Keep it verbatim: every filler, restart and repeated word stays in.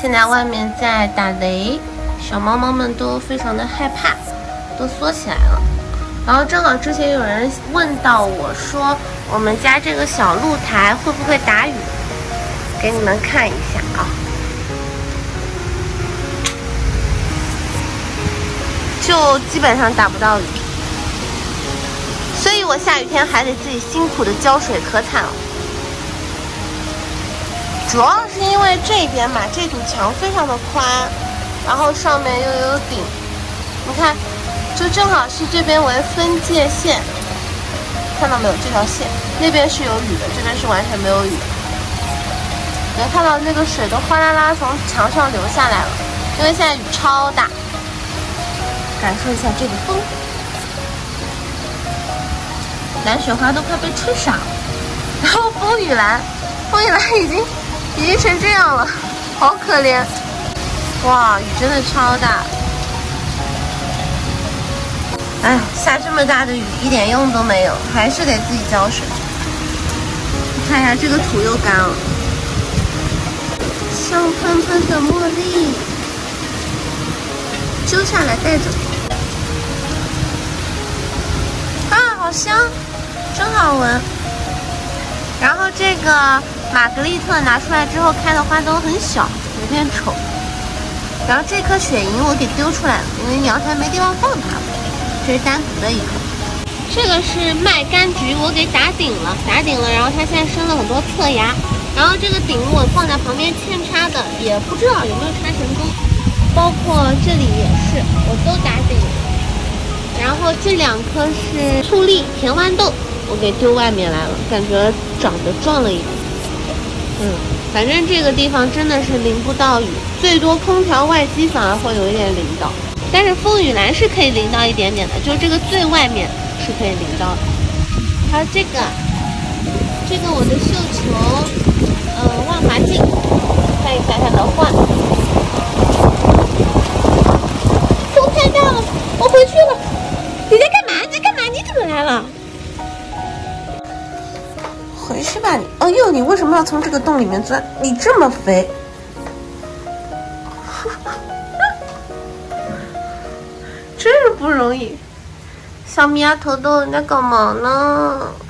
现在外面在打雷，小猫猫们都非常的害怕，都缩起来了。然后正好之前有人问到我说，我们家这个小露台会不会打雨？给你们看一下啊，就基本上打不到雨。所以我下雨天还得自己辛苦的浇水，可惨了。主要是因为这边嘛，这堵墙非常的宽，然后上面又有顶，你看，就正好是这边为分界线，看到没有？这条线那边是有雨的，这边是完全没有雨。能看到那个水都哗啦啦从墙上流下来了，因为现在雨超大。感受一下这个风。蓝雪花都快被吹傻了，然后风雨兰，风雨兰已经已经成这样了，好可怜！哇，雨真的超大！哎，下这么大的雨一点用都没有，还是得自己浇水。你看一下这个土又干了，香喷喷的茉莉，揪下来带走。啊，好香！真好闻，然后这个玛格丽特拿出来之后开的花都很小，有点丑。然后这颗雪银我给丢出来了，因为阳台没地方放它了，这是单独的一颗。这个是麦柑橘，我给打顶了，打顶了，然后它现在生了很多侧芽。然后这个顶我放在旁边扦插的，也不知道有没有插成功。包括这里也是，我都打顶了。然后这两颗是醋栗、甜豌豆。我给丢外面来了，感觉长得壮了一点。嗯，反正这个地方真的是淋不到雨，最多空调外机反而会有一点淋到，但是风雨兰是可以淋到一点点的，就是这个最外面是可以淋到的。还有这个，这个我的绣球，呃，万华镜，看一下它的画。风太大了，我回去了。你在干嘛？你在干嘛？你怎么来了？回去吧你！哦呦，你为什么要从这个洞里面钻？你这么肥，真是不容易。小米丫头豆，你在干嘛呢？